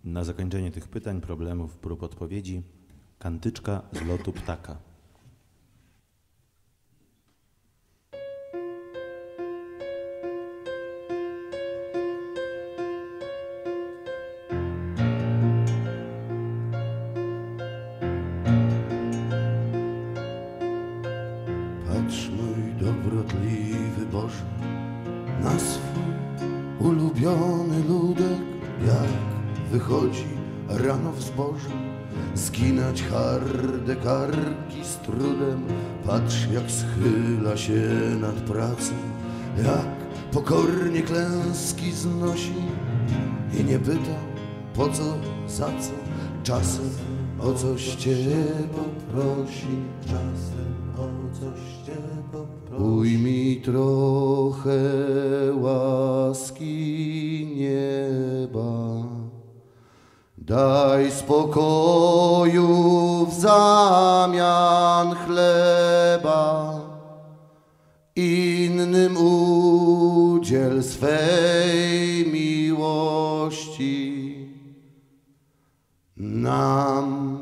Na zakończenie tych pytań, problemów, prób odpowiedzi, kantyczka z lotu ptaka. Patrz, mój dobrotliwy Boże, na swój ulubiony ludek, jak wychodzi rano w zboże, zginać harde karki z trudem. Patrz, jak schyla się nad pracą, jak pokornie klęski znosi i nie pyta po co, za co, czasem o coś cię poprosi, czasem o coś cię poprosi. Ujmij trochę łaski nieba, daj spokoju w zamian chleba, innym udziel swej miłości, nam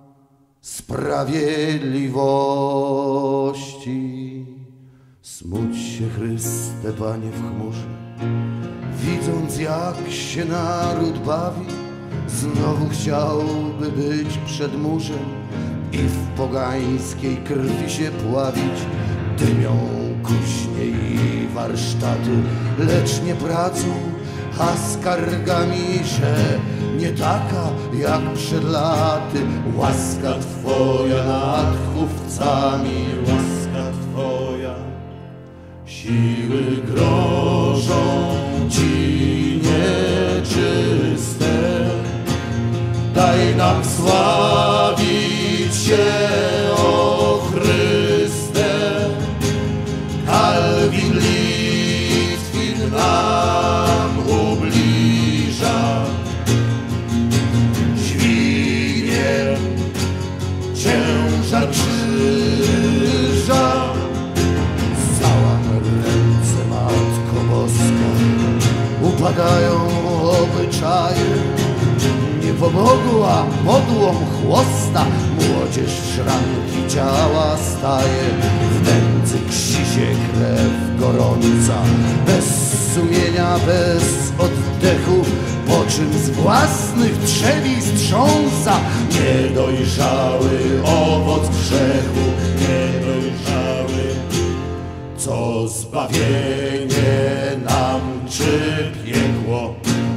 sprawiedliwości. Smuć się, Chryste, Panie, w chmurze, widząc jak się naród bawi. Znowu chciałby być przed murzem i w pogańskiej krwi się pławić. Dymią kuźnie i warsztaty, lecz nie pracą, a skargami, że nie taka jak przed laty. Łaska Twoja nad chówcami, łaska Twoja, siły grożą Ci nieczyste. Daj nam sławić Cię, o Chryste. Kalwin Litwin nam ubliża, dźwignie ciężar krzyża. Załam ręce, Matko Boska, upadają obyczaje. Nie pomogła modłom chłosta, młodzież szranki ciała staje. W nędzy ksi się krew gorąca, bez sumienia, bez oddechu, po czym z własnych trzewi strząsa niedojrzały owoc grzechu, niedojrzały. Co zbawienie nam czy piekło,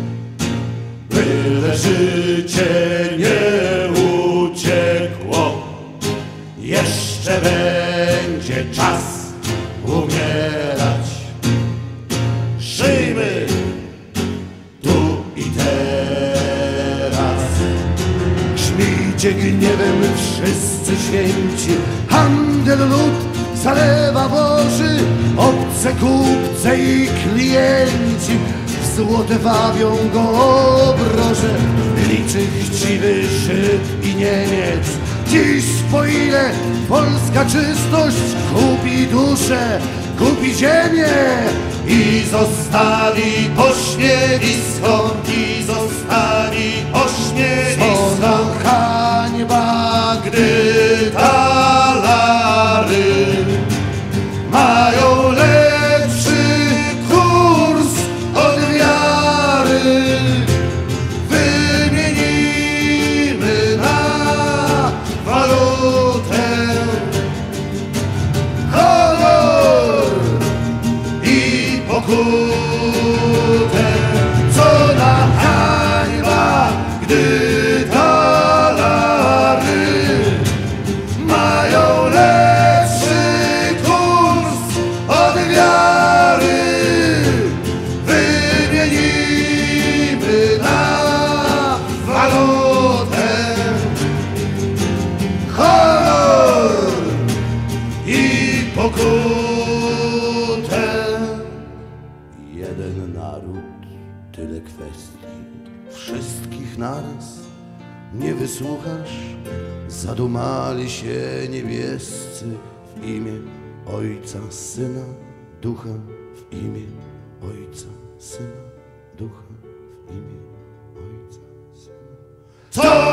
byle życie nie uciekło. Jeszcze będzie czas umierać. Żyjmy tu i teraz. Grzmijcie gniewem wszyscy święci, handel lud zalewa Boży, obce kupce i klienci w złote wabią go obroże. Liczy chciwy Żyd i Niemiec, dziś po ile polska czystość kupi duszę, kupi ziemię i zostawi pośmiewisko, i zostawi pośmiewisko. Hańba, gdy talary mają lepszy kurs od wiary. Wymienimy na walutę honor i pokutę. Co na hańba, gdy talary mają lepszy kurs od wiary. Wymienimy na walutę honor i pokutę. Jeden naród, tyle kwestii, wszystkich naraz nie wysłuchasz. Zadumali się niebiescy w imię Ojca, Syna, Ducha, w imię Ojca, Syna, Ducha, w imię Ojca, Syna. To